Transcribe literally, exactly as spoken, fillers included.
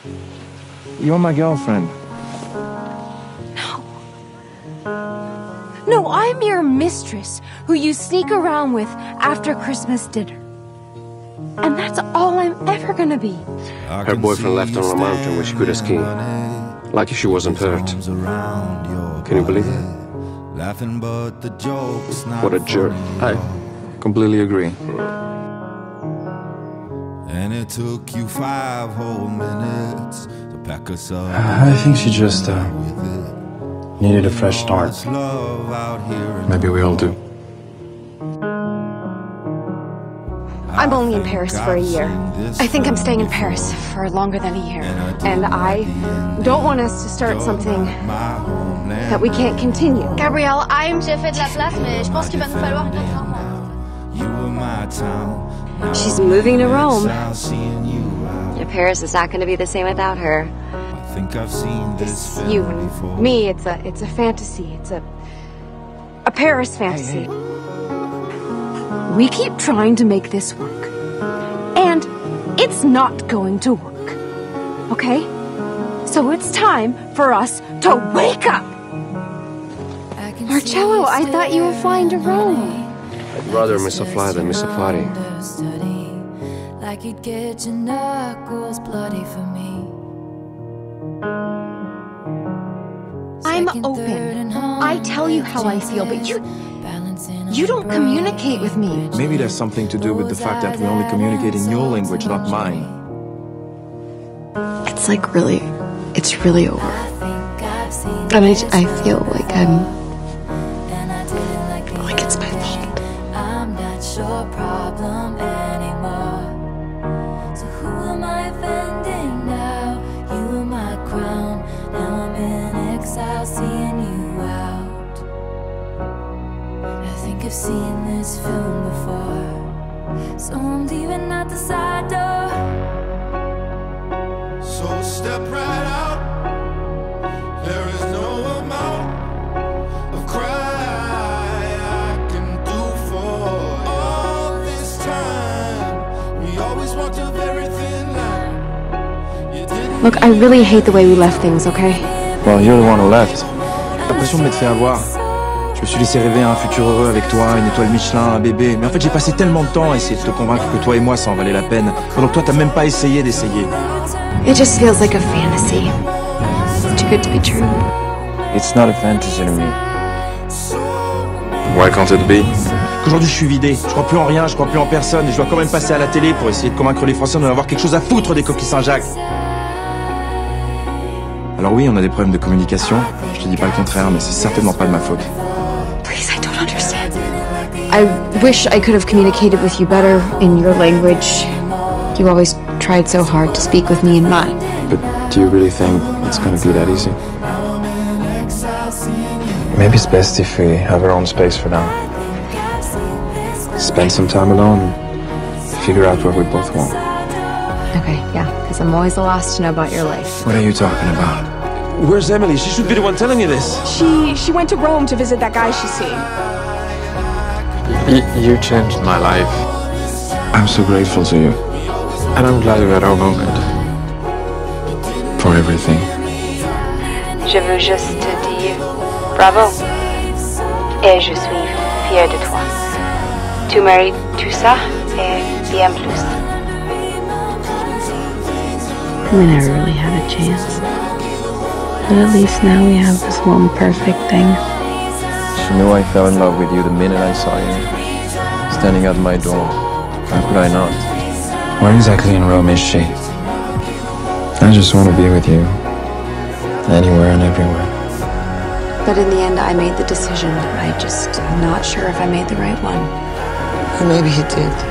You're my girlfriend. No. No, I'm your mistress, who you sneak around with after Christmas dinner. And that's all I'm ever gonna be. Her boyfriend left her on a mountain where she could have skied. Like if she wasn't hurt. Can you believe it? What a jerk. I completely agree. And it took you five whole minutes to pack us up. I think she just uh, needed a fresh start. Maybe we all do. I'm only in Paris for a year. I think I'm staying in Paris for longer than a year. And I don't want us to start something that we can't continue. Gabriel, I'm j'ai fait de la place, mais je pense qu'il va nous falloir une autre maman. She's moving to Rome. Yeah, Paris is not going to be the same without her. This you and me, it's a it's a fantasy. It's a a Paris fantasy. We keep trying to make this work. And it's not going to work. Okay? So it's time for us to wake up! Marcello, I thought you were flying to Rome. I'd rather miss a flight than miss a party. Like you'd get your knuckles bloody for me. I'm open. I tell you how I feel, but you... You don't communicate with me. Maybe there's something to do with the fact that we only communicate in your language, not mine. It's like really, it's really over. And I, I feel like I'm, like it's my fault. I'm not your problem anymore. So who am I offending now? You are my crown. Now I'm in exile, seeing you out. I think I've seen this film before, so I'm leaving out the side door. So step right out. There is no amount of cry I can do for all this time. We always walked a very thin line. You didn't. Look, I really hate the way we left things, okay? Well, you're the one who left. J'ai l'impression de m'être fait avoir. Je me suis laissé rêver un futur heureux avec toi, une étoile Michelin, un bébé. Mais en fait, j'ai passé tellement de temps à essayer de te convaincre que toi et moi, ça en valait la peine. Pendant que toi, t'as même pas essayé d'essayer. It just feels like a fantasy. It's too good to be true. It's not a fantasy to me. Why can't it be? Qu'aujourd'hui, je suis vidé. Je crois plus en rien, je crois plus en personne. Et je dois quand même passer à la télé pour essayer de convaincre les Français d'en avoir quelque chose à foutre des coquilles Saint-Jacques. Alors oui, on a des problèmes de communication. Je te dis pas le contraire, mais c'est certainement pas de ma faute. Please, I don't understand. I wish I could have communicated with you better in your language. You always tried so hard to speak with me in mine. But do you really think it's gonna be that easy? Maybe it's best if we have our own space for now. Spend some time alone, figure out what we both want. Okay, yeah, because I'm always the last to know about your life. What are you talking about? Where's Emily? She should be the one telling you this. She she went to Rome to visit that guy she's seeing. Y you changed my life. I'm so grateful to you. And I'm glad you're at our moment. For everything. Je veux juste te dire bravo. Et je suis fière de toi. Tu mérites tout ça et bien plus. We never really had a chance. But at least now we have this one perfect thing. She knew I fell in love with you the minute I saw you. Standing at my door. How could I not? Where exactly in Rome is she? I just want to be with you. Anywhere and everywhere. But in the end, I made the decision. I just am not sure if I made the right one. Or maybe you did.